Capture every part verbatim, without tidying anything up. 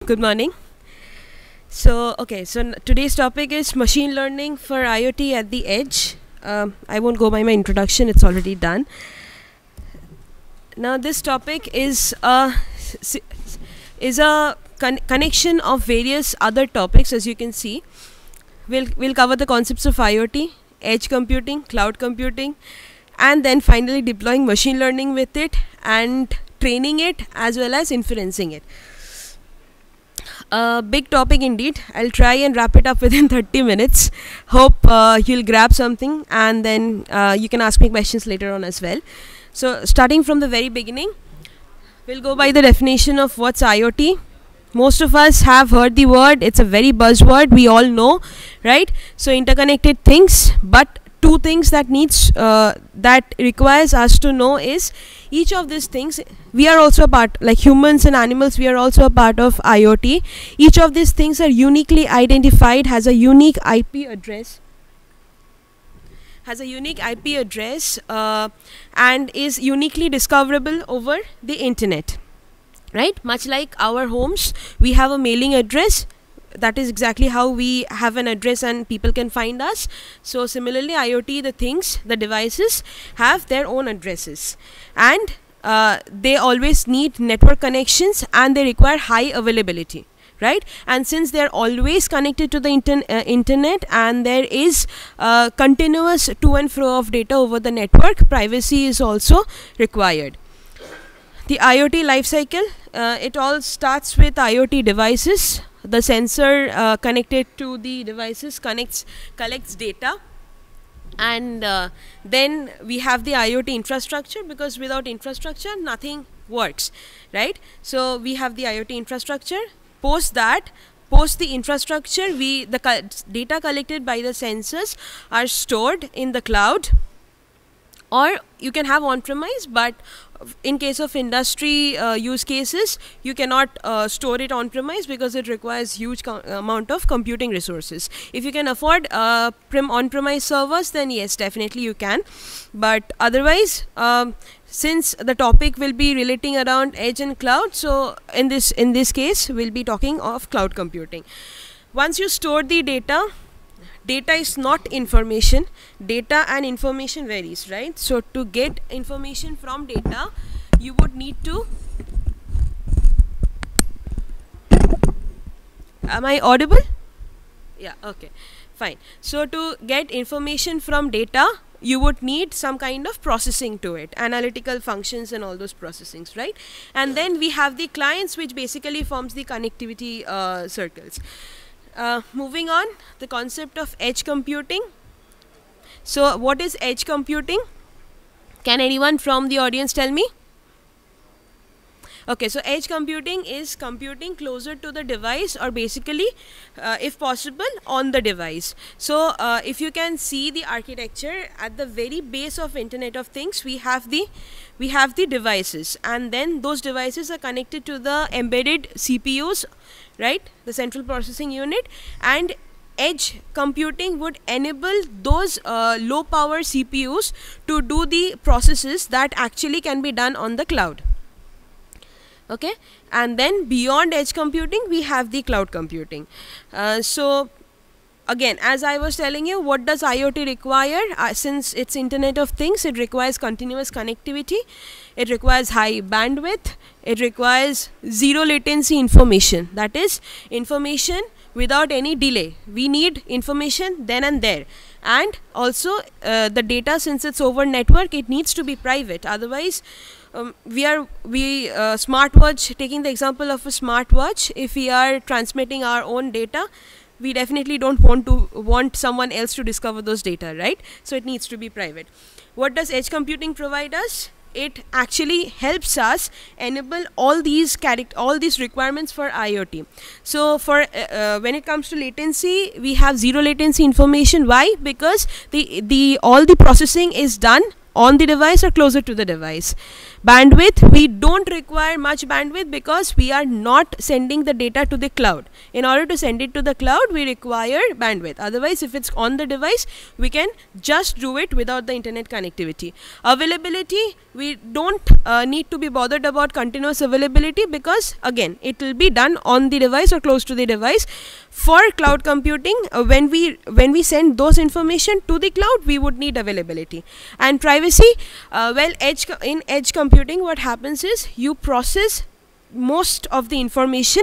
Good morning. So, okay, so today's topic is machine learning for IoT at the edge. Um, I won't go by my introduction, it's already done. Now, this topic is a, is a con connection of various other topics, as you can see. We'll, we'll cover the concepts of IoT, edge computing, cloud computing, and then finally deploying machine learning with it and training it as well as inferencing it. A big topic indeed. I'll try and wrap it up within thirty minutes. Hope uh, you'll grab something, and then uh, you can ask me questions later on as well. So starting from the very beginning, we'll go by the definition of what's IoT. Most of us have heard the word. It's a very buzzword, we all know, right? So interconnected things, but two things that needs uh, that requires us to know is each of these things. We are also a part, like humans and animals, we are also a part of IoT. Each of these things are uniquely identified, has a unique I P address has a unique I P address uh, and is uniquely discoverable over the internet, right? Much like our homes, we have a mailing address. That is exactly how we have an address and people can find us. So similarly, IoT, the things, the devices have their own addresses, and uh, they always need network connections and they require high availability, right? And since they are always connected to the inter uh, internet and there is uh, continuous to and fro of data over the network, privacy is also required. The IoT lifecycle, uh, it all starts with IoT devices. The sensor uh, connected to the devices connects collects data, and uh, then we have the IoT infrastructure, because without infrastructure nothing works, right? So we have the IoT infrastructure. Post that, post the infrastructure, we the co data collected by the sensors are stored in the cloud, or you can have on-premise, but in case of industry uh, use cases, you cannot uh, store it on-premise because it requires huge amount of computing resources. If you can afford uh, prim on-premise servers, then yes, definitely you can. But otherwise, um, since the topic will be relating around edge and cloud, so in this in this case, we'll be talking of cloud computing. Once you store the data, data is not information. Data and information varies, right? So to get information from data, you would need to... Am I audible? Yeah, okay, fine. So to get information from data, you would need some kind of processing to it, analytical functions and all those processings, right? And then we have the clients, which basically forms the connectivity uh, circles. Uh, moving on, the concept of edge computing. So what is edge computing? Can anyone from the audience tell me? Okay, so edge computing is computing closer to the device, or basically, uh, if possible, on the device. So uh, if you can see the architecture, at the very base of Internet of Things, we have the we have the devices, and then those devices are connected to the embedded C P Us, right, the central processing unit, and edge computing would enable those uh, low power C P Us to do the processes that actually can be done on the cloud. Okay, and then beyond edge computing, we have the cloud computing. Uh, so again, as I was telling you, what does IoT require? Uh, since it's Internet of Things, it requires continuous connectivity, it requires high bandwidth, it requires zero latency information, that is information without any delay. We need information then and there, and also uh, the data, since it's over network, it needs to be private. Otherwise, um, we are we uh, smartwatch, taking the example of a smartwatch, if we are transmitting our own data, we definitely don't want to want someone else to discover those data, right? So it needs to be private. What does edge computing provide us? It actually helps us enable all these all these requirements for IoT. So for uh, uh, when it comes to latency, we have zero latency information. Why? Because the the all the processing is done on the device or closer to the device. Bandwidth, we don't require much bandwidth because we are not sending the data to the cloud. In order to send it to the cloud, we require bandwidth. Otherwise, if it's on the device, we can just do it without the internet connectivity. Availability, we don't uh, need to be bothered about continuous availability because again, it will be done on the device or close to the device. For cloud computing, uh, when we when we send those information to the cloud, we would need availability. And privacy, uh, well, edge in edge computing, what happens is you process most of the information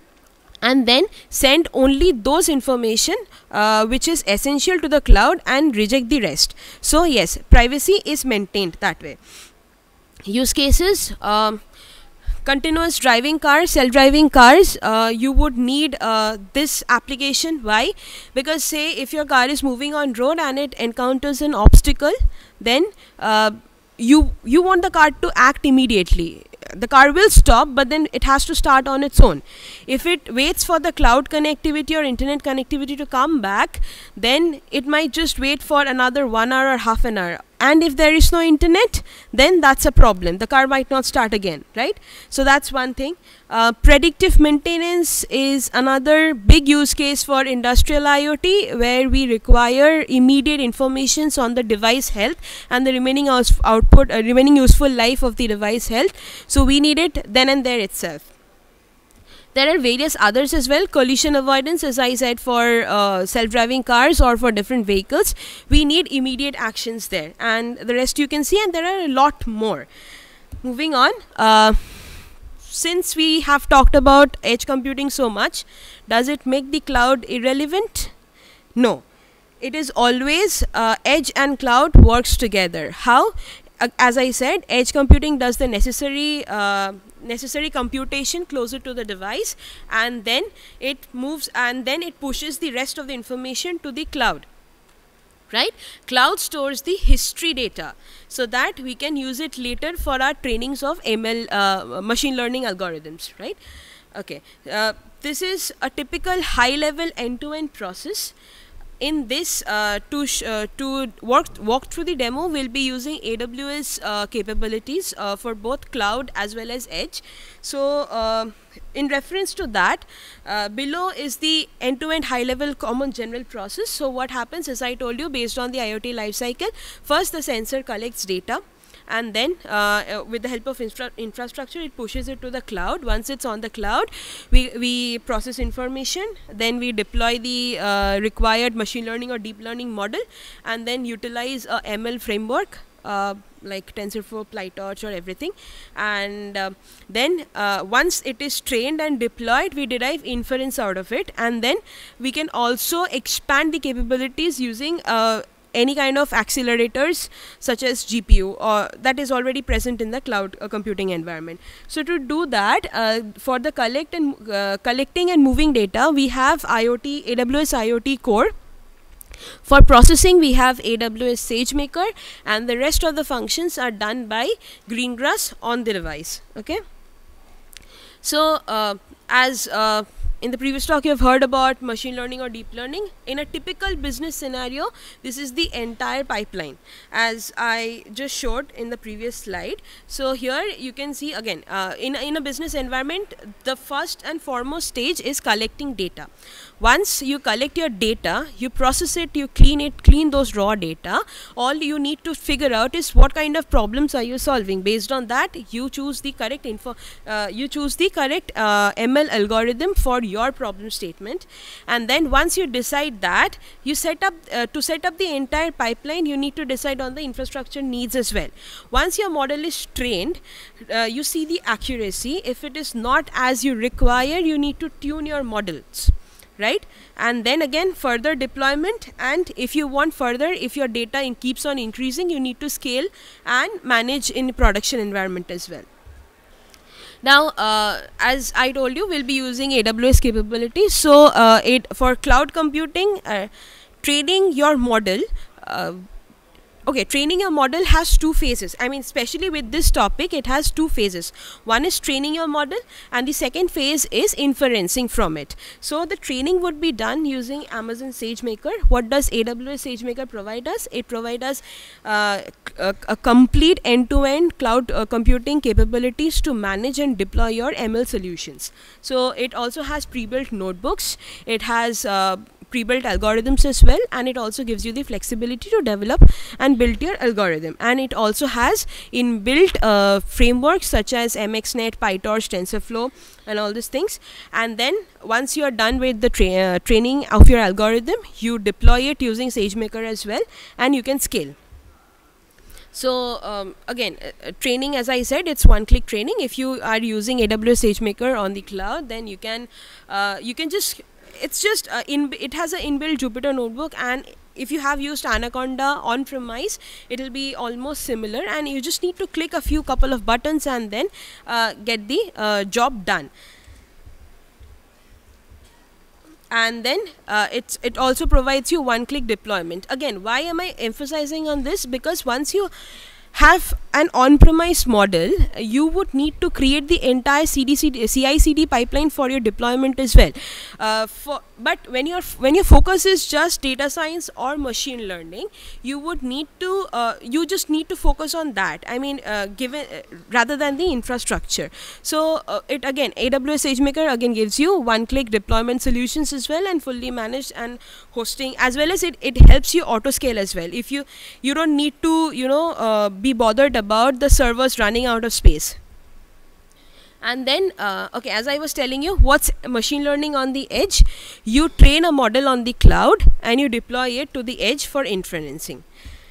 and then send only those information uh, which is essential to the cloud and reject the rest. So yes, privacy is maintained that way. Use cases, um, continuous driving cars, self-driving cars, uh, you would need uh, this application. Why? Because say if your car is moving on road and it encounters an obstacle, then uh, you you want the car to act immediately. The car will stop, but then it has to start on its own. If it waits for the cloud connectivity or internet connectivity to come back, then it might just wait for another one hour or half an hour. And if there is no internet, then that's a problem. The car might not start again, right? So that's one thing. Uh, predictive maintenance is another big use case for industrial IoT, where we require immediate information on the device health and the remaining output, uh, remaining useful life of the device health. So we need it then and there itself. There are various others as well. Collision avoidance, as I said, for uh, self-driving cars or for different vehicles. We need immediate actions there, and the rest you can see, and there are a lot more. Moving on, uh, since we have talked about edge computing so much, does it make the cloud irrelevant? No. It is always uh, edge and cloud works together. How? Uh, as I said, edge computing does the necessary uh, necessary computation closer to the device, and then it moves and then it pushes the rest of the information to the cloud, right? Cloud stores the history data so that we can use it later for our trainings of M L uh, machine learning algorithms, right? Okay, uh, this is a typical high level end-to-end process. In this, uh, to sh uh, to work walk through the demo, we'll be using A W S uh, capabilities uh, for both cloud as well as edge. So, uh, in reference to that, uh, below is the end-to-end high-level common general process. So, what happens, as I told you, based on the IoT lifecycle, first the sensor collects data, and then uh, uh, with the help of infra infrastructure, it pushes it to the cloud. Once it's on the cloud, we, we process information, then we deploy the uh, required machine learning or deep learning model, and then utilize a M L framework uh, like TensorFlow, PyTorch or everything. And uh, then uh, once it is trained and deployed, we derive inference out of it, and then we can also expand the capabilities using uh, any kind of accelerators such as G P U, or that is already present in the cloud uh, computing environment. So to do that, uh, for the collect and uh, collecting and moving data, we have IoT, A W S IoT Core. For processing, we have A W S SageMaker, and the rest of the functions are done by Greengrass on the device. Okay. So uh, as uh, in the previous talk, you have heard about machine learning or deep learning. In a typical business scenario, this is the entire pipeline, as I just showed in the previous slide. So here you can see again, uh, in, in a business environment, the first and foremost stage is collecting data. Once you collect your data, you process it, you clean it, clean those raw data. All you need to figure out is what kind of problems are you solving. Based on that, you choose the correct info, uh, you choose the correct uh, M L algorithm for your problem statement. And then once you decide that, you set up uh, to set up the entire pipeline, you need to decide on the infrastructure needs as well. Once your model is trained, uh, you see the accuracy. If it is not as you require, you need to tune your models, right? And then again further deployment, and if you want further, if your data in keeps on increasing, you need to scale and manage in production environment as well. Now, uh, as I told you, we'll be using A W S capabilities. So, uh, it for cloud computing, uh, training your model uh, okay, training your model has two phases. I mean, especially with this topic, it has two phases. One is training your model, and the second phase is inferencing from it. So the training would be done using Amazon SageMaker. What does A W S SageMaker provide us? It provides us uh, a, a complete end-to-end cloud uh, computing capabilities to manage and deploy your M L solutions. So it also has pre-built notebooks. It has uh, pre-built algorithms as well, and it also gives you the flexibility to develop and build your algorithm. And it also has inbuilt uh, frameworks such as M X net, PyTorch, TensorFlow, and all these things. And then once you are done with the tra uh, training of your algorithm, you deploy it using SageMaker as well, and you can scale. So um, again, uh, training, as I said, it's one-click training. If you are using A W S SageMaker on the cloud, then you can uh, you can just it's just uh, in it has an inbuilt Jupyter notebook, and if you have used Anaconda on premise, it will be almost similar, and you just need to click a few couple of buttons and then uh, get the uh, job done. And then uh, it's it also provides you one-click deployment. Again, why am I emphasizing on this? Because once you have an on-premise model, you would need to create the entire C I C D pipeline for your deployment as well. Uh, for, but when your when your focus is just data science or machine learning, you would need to uh, you just need to focus on that. I mean, uh, given uh, rather than the infrastructure. So uh, it again, A W S SageMaker again gives you one-click deployment solutions as well, and fully managed and hosting, as well as it it helps you auto scale as well. If you you don't need to you know uh, be bothered about the servers running out of space. And then uh, okay, as I was telling you, what's machine learning on the edge? You train a model on the cloud and you deploy it to the edge for inferencing.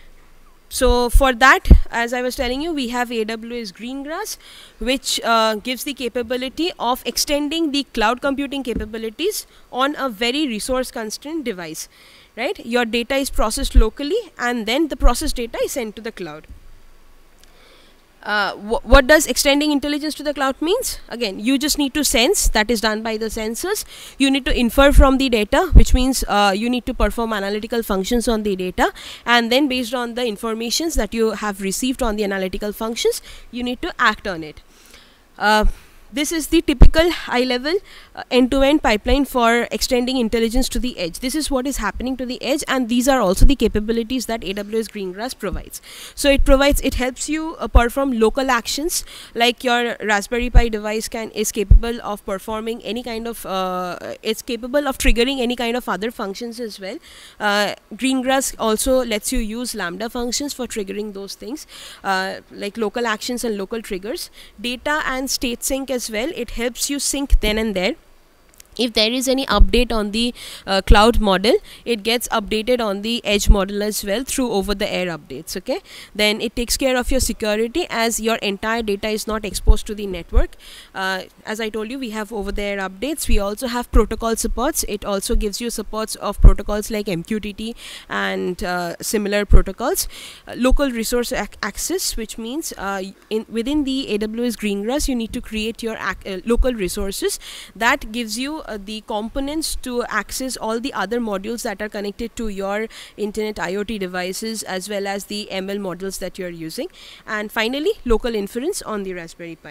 So for that, as I was telling you, we have A W S Greengrass, which uh, gives the capability of extending the cloud computing capabilities on a very resource constrained device, right? Your data is processed locally, and then the processed data is sent to the cloud. Uh, wh what does extending intelligence to the cloud means? Again, you just need to sense, that is done by the sensors. You need to infer from the data, which means uh, you need to perform analytical functions on the data, and then based on the informations that you have received on the analytical functions, you need to act on it. Uh, This is the typical high-level uh, end-to-end pipeline for extending intelligence to the edge. This is what is happening to the edge, and these are also the capabilities that A W S Greengrass provides. So it provides, it helps you uh, perform local actions, like your Raspberry Pi device can is capable of performing any kind of, uh, it's capable of triggering any kind of other functions as well. Uh, Greengrass also lets you use Lambda functions for triggering those things, uh, like local actions and local triggers. Data and state sync as well, it helps you sync then and there. If there is any update on the uh, cloud model, it gets updated on the edge model as well through over-the-air updates. Okay, then it takes care of your security, as your entire data is not exposed to the network. Uh, as I told you, we have over-the-air updates. We also have protocol supports. It also gives you supports of protocols like M Q T T and uh, similar protocols. Uh, local resource ac access, which means uh, in within the A W S Greengrass, you need to create your ac uh, local resources that gives you Uh, the components to access all the other modules that are connected to your internet I O T devices, as well as the M L models that you are using. And finally, local inference on the Raspberry Pi.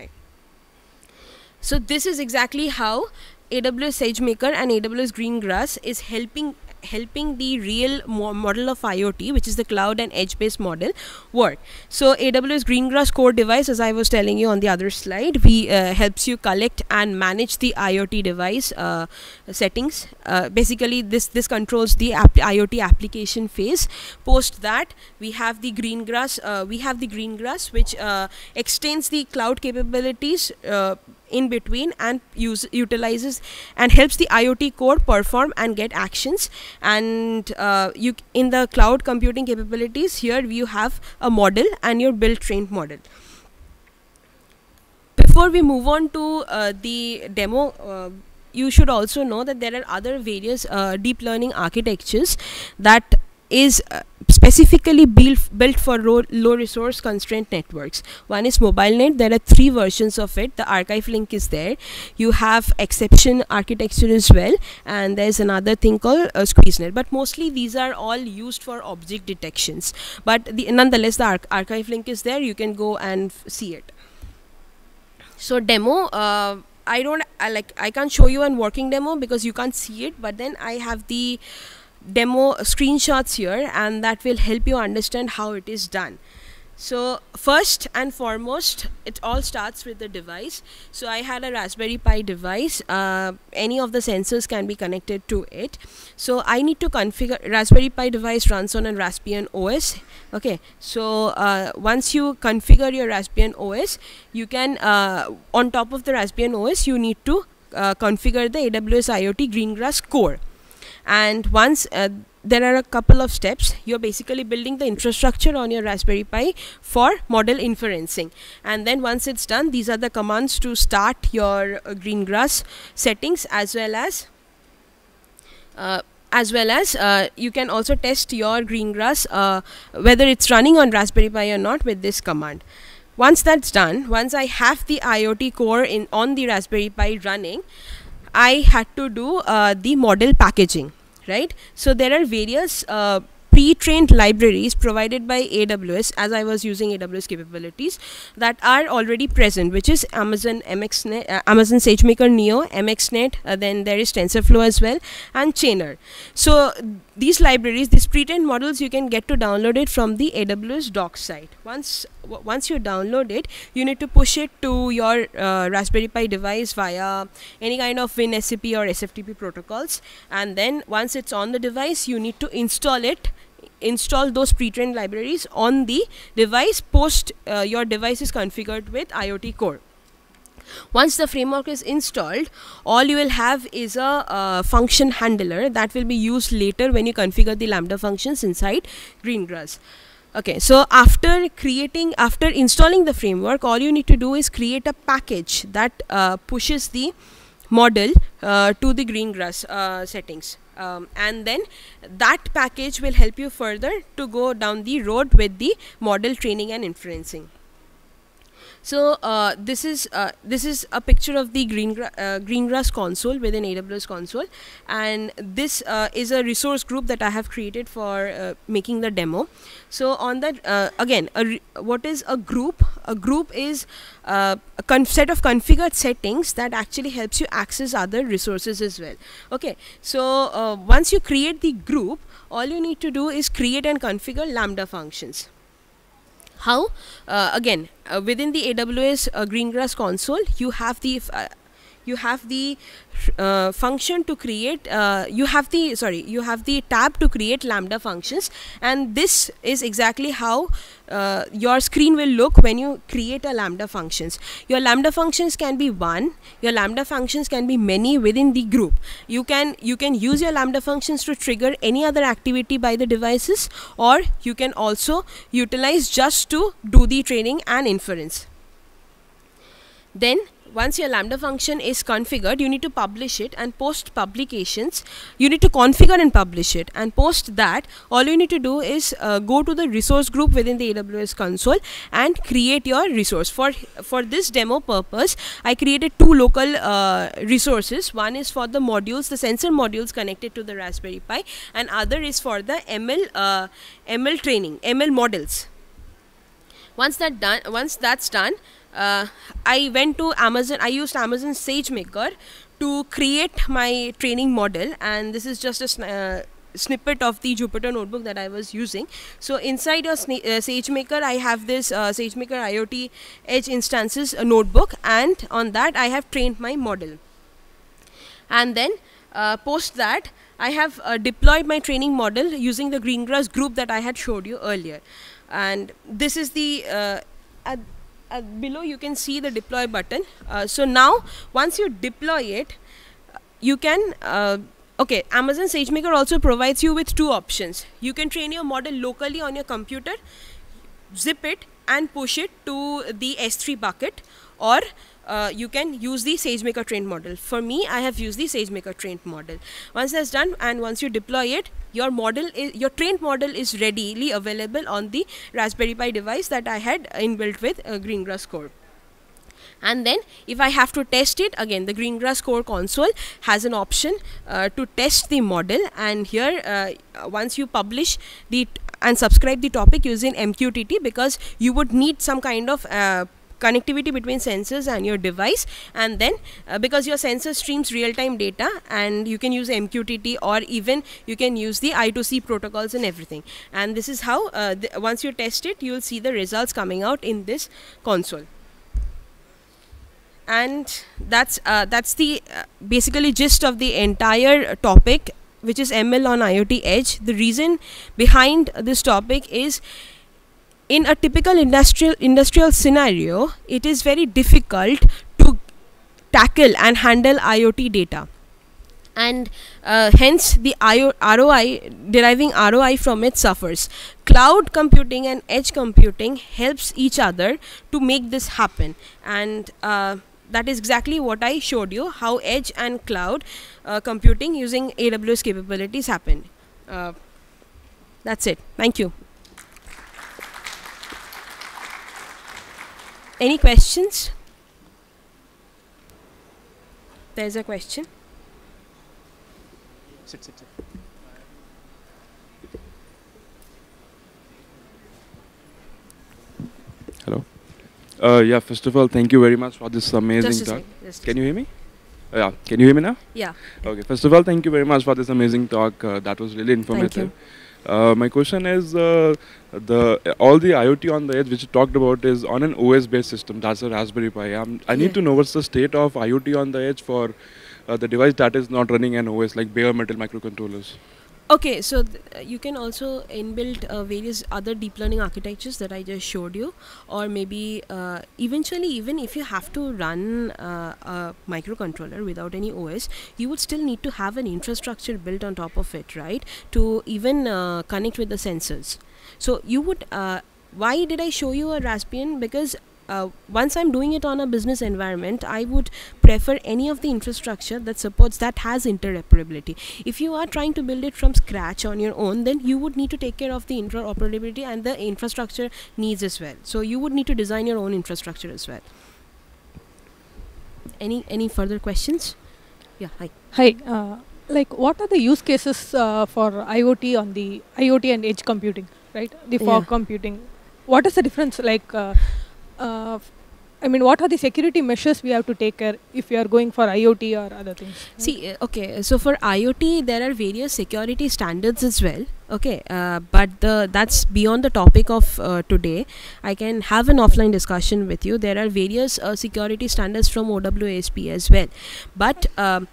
So this is exactly how A W S SageMaker and A W S Greengrass is helping helping the real mo model of I O T, which is the cloud and edge based model, work. So A W S Greengrass core device, as I was telling you on the other slide, we uh, helps you collect and manage the I O T device uh, settings. Uh, basically this this controls the app I O T application phase. Post that, we have the Greengrass uh, we have the Greengrass which uh, extends the cloud capabilities uh, in between, and use utilizes and helps the I O T core perform and get actions. And uh, you in the cloud computing capabilities, here you have a model and your build trained model. Before we move on to uh, the demo, uh, you should also know that there are other various uh, deep learning architectures that is uh, specifically built built for low, low resource constraint networks. One is MobileNet. There are three versions of it. The archive link is there. You have exception architecture as well, and there's another thing called uh, SqueezeNet. But mostly these are all used for object detections. But the, nonetheless, the arch archive link is there. You can go and see it. So demo. Uh, I don't I like I can't show you a working demo because you can't see it, but then I have the demo screenshots here, and that will help you understand how it is done. So first and foremost, it all starts with the device. So I had a Raspberry Pi device. Uh, any of the sensors can be connected to it. So I need to configure. Raspberry Pi device runs on a Raspbian O S. Okay, so uh, once you configure your Raspbian O S, you can uh, on top of the Raspbian O S, you need to uh, configure the A W S IoT Greengrass core. And once uh, there are a couple of steps, you're basically building the infrastructure on your Raspberry Pi for model inferencing. And then once it's done, these are the commands to start your uh, Greengrass settings, as well as uh, as well as uh, you can also test your Greengrass uh, whether it's running on Raspberry Pi or not with this command. Once that's done, once I have the IoT core in on the Raspberry Pi running, I had to do uh, the model packaging, right? So there are various uh, pre-trained libraries provided by A W S, as I was using A W S capabilities, that are already present, which is Amazon M X Net, uh, Amazon SageMaker Neo, M X Net, uh, then there is TensorFlow as well, and Chainer. So these libraries, these pre-trained models, you can get to download it from the A W S docs site. Once once you download it, you need to push it to your uh, Raspberry Pi device via any kind of WinSCP or S F T P protocols, and then once it's on the device, you need to install it install those pre-trained libraries on the device post uh, your device is configured with IoT core. Once the framework is installed, all you will have is a uh, function handler that will be used later when you configure the Lambda functions inside Greengrass. Okay, so after creating, after installing the framework, all you need to do is create a package that uh, pushes the model uh, to the Greengrass uh, settings. Um, and then that package will help you further to go down the road with the model training and inferencing. So uh, this is uh, this is a picture of the Greengra uh, Greengrass console within A W S console, and this uh, is a resource group that I have created for uh, making the demo. So on that, uh, again, a what is a group? A group is uh, a con set of configured settings that actually helps you access other resources as well. Okay, so uh, once you create the group, all you need to do is create and configure Lambda functions. How? Uh, again, uh, within the A W S uh, Greengrass console, you have the uh, you have the uh, function to create. Uh, you have the sorry, you have the tab to create Lambda functions, and this is exactly how uh, your screen will look when you create a Lambda functions. Your Lambda functions can be one. Your Lambda functions can be many within the group. You can you can use your Lambda functions to trigger any other activity by the devices, or you can also utilize just to do the training and inference. Then once your Lambda function is configured, you need to publish it and post publications. You need to configure and publish it, and post that, all you need to do is uh, go to the resource group within the A W S console and create your resource. For for this demo purpose, I created two local uh, resources. One is for the modules, the sensor modules connected to the Raspberry Pi, and other is for the M L uh, M L training, M L models. Once that done, once that's done, Uh, I went to Amazon. I used Amazon SageMaker to create my training model, and this is just a sn uh, snippet of the Jupyter notebook that I was using. So inside your uh, SageMaker, I have this uh, SageMaker IoT Edge instances uh, notebook, and on that I have trained my model. And then uh, post that, I have uh, deployed my training model using the Greengrass group that I had showed you earlier. And this is the uh, uh, Uh, below you can see the deploy button. Uh, so now once you deploy it, uh, you can uh, okay, Amazon SageMaker also provides you with two options. You can train your model locally on your computer, zip it, and push it to the S three bucket, or uh, you can use the SageMaker trained model. For me, I have used the SageMaker trained model. Once that's done, and once you deploy it, your model is, your trained model is readily available on the Raspberry Pi device that I had inbuilt with uh, Greengrass Core. And then if I have to test it, again the Greengrass Core console has an option uh, to test the model, and here uh, once you publish the and subscribe the topic using M Q T T, because you would need some kind of uh, connectivity between sensors and your device, and then uh, because your sensor streams real-time data, and you can use M Q T T, or even you can use the I two C protocols and everything. And this is how uh, once you test it, you will see the results coming out in this console. And that's uh, that's the uh, basically gist of the entire topic, which is M L on IoT Edge. The reason behind this topic is, in a typical industrial industrial scenario, it is very difficult to tackle and handle IoT data, and uh, hence the I O R O I, deriving R O I from it, suffers. Cloud computing and edge computing helps each other to make this happen, and uh, that is exactly what I showed you, how edge and cloud uh, computing using A W S capabilities happen. Uh, that's it. Thank you. Any questions? There's a question. Sit, sit, sit. Hello. Uh, yeah, first of all, thank you very much for this amazing talk. Can you hear me? Uh, yeah, can you hear me now? Yeah. Okay, first of all, thank you very much for this amazing talk. Uh, that was really informative. Uh, my question is, uh, the uh, all the IoT on the edge which you talked about is on an O S-based system. That's a Raspberry Pi. Um, I need yeah. to know what's the state of IoT on the edge for uh, the device that is not running an O S, like bare metal microcontrollers. Okay, so th uh, you can also inbuilt uh, various other deep learning architectures that I just showed you, or maybe uh, eventually, even if you have to run uh, a microcontroller without any O S, you would still need to have an infrastructure built on top of it, right, to even uh, connect with the sensors. So you would, uh, why did I show you a Raspbian? Because Uh, once I'm doing it on a business environment, I would prefer any of the infrastructure that supports, that has interoperability. If you are trying to build it from scratch on your own, then you would need to take care of the interoperability and the infrastructure needs as well. So you would need to design your own infrastructure as well. Any any further questions? Yeah, hi. Hi. Uh, like, what are the use cases uh, for IoT on the IoT and edge computing, right? The fog yeah. computing. What is the difference? Like. Uh, Uh, I mean, what are the security measures we have to take care if we are going for IoT or other things? Right? See, uh, okay, so for IoT, there are various security standards as well. Okay, uh, but the that's beyond the topic of uh, today. I can have an offline discussion with you. There are various uh, security standards from O W A S P as well. But um,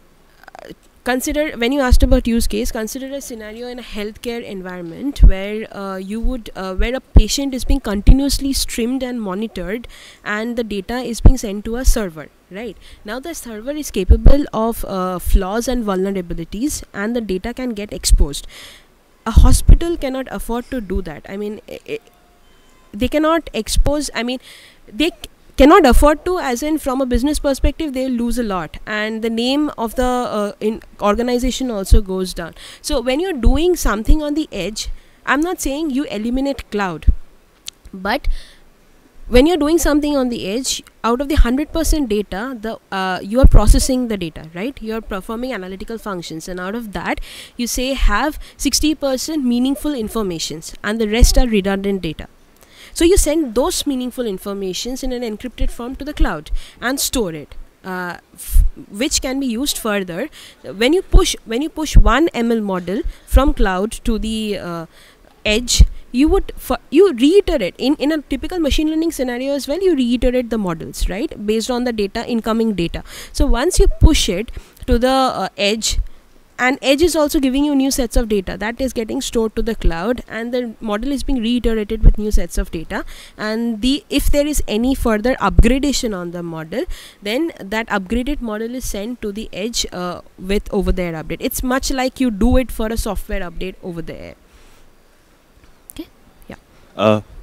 consider, when you asked about use case, consider a scenario in a healthcare environment where uh, you would, uh, where a patient is being continuously streamed and monitored, and the data is being sent to a server, right? Now the server is capable of uh, flaws and vulnerabilities, and the data can get exposed. A hospital cannot afford to do that. I mean, I, I, they cannot expose, I mean, they cannot afford to, as in from a business perspective they lose a lot, and the name of the uh, in organization also goes down. So when you're doing something on the edge, I'm not saying you eliminate cloud, but when you're doing something on the edge, out of the one hundred percent data, the uh, you are processing the data, right? You're performing analytical functions, and out of that you say have sixty percent meaningful informations, and the rest are redundant data. So you send those meaningful informations in an encrypted form to the cloud and store it, uh, f which can be used further. When you push, when you push one M L model from cloud to the uh, edge, you would you reiterate in in a typical machine learning scenario as well. You reiterate the models, right, based on the data, incoming data. So once you push it to the uh, edge. And edge is also giving you new sets of data that is getting stored to the cloud, and the model is being reiterated with new sets of data. And the if there is any further upgradation on the model, then that upgraded model is sent to the edge uh, with over the air update. It's much like you do it for a software update over the air. Okay, yeah. Uh,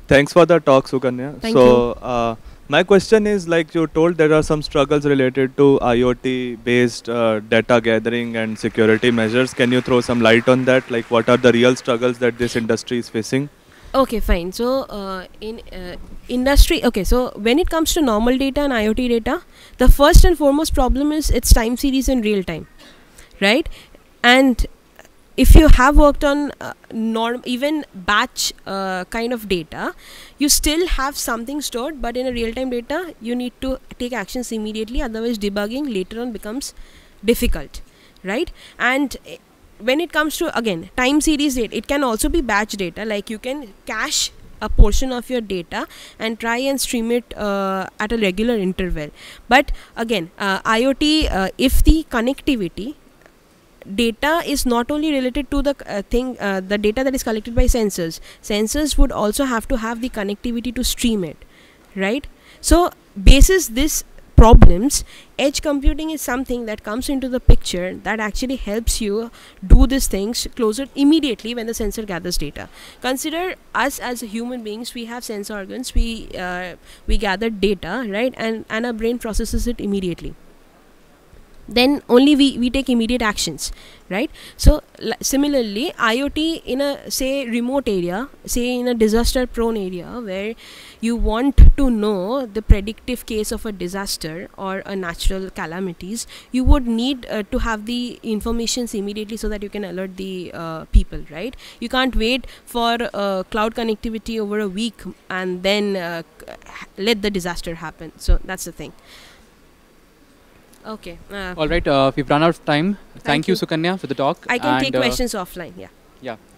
Thanks for the talk, Sukanya. Thank so, you. Uh, my question is, like you told, there are some struggles related to IoT-based uh, data gathering and security measures. Can you throw some light on that? Like, what are the real struggles that this industry is facing? Okay, fine. So, uh, in uh, industry, okay, so when it comes to normal data and IoT data, the first and foremost problem is its time series in real time, right? And if you have worked on uh, norm even batch uh, kind of data, you still have something stored, but in a real time data you need to take actions immediately, otherwise debugging later on becomes difficult, right? And uh, when it comes to, again, time series data, it can also be batch data, like you can cache a portion of your data and try and stream it uh, at a regular interval. But again, uh, IoT, uh, if the connectivity data is not only related to the uh, thing, uh, the data that is collected by sensors, sensors would also have to have the connectivity to stream it, right? So basis this problems, edge computing is something that comes into the picture that actually helps you do these things closer immediately when the sensor gathers data. Consider us as human beings, we have sense organs, we uh, we gather data, right? And and our brain processes it immediately. Then only we, we take immediate actions, right? So similarly, IoT in a, say, remote area, say in a disaster prone area where you want to know the predictive case of a disaster or a natural calamities, you would need uh, to have the informations immediately so that you can alert the uh, people, right? You can't wait for uh, cloud connectivity over a week and then uh, let the disaster happen. So that's the thing. Okay. Uh, All right. Uh, we've run out of time. Thank, Thank you, you. Sukanya, for the talk. I can and take uh, questions offline. Yeah. Yeah.